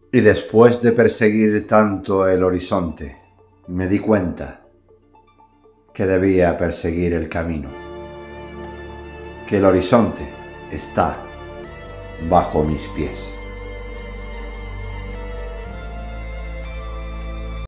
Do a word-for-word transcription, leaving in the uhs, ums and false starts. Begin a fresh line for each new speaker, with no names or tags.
Y después de perseguir tanto el horizonte, me di cuenta que debía perseguir el camino, que el horizonte está bajo mis pies.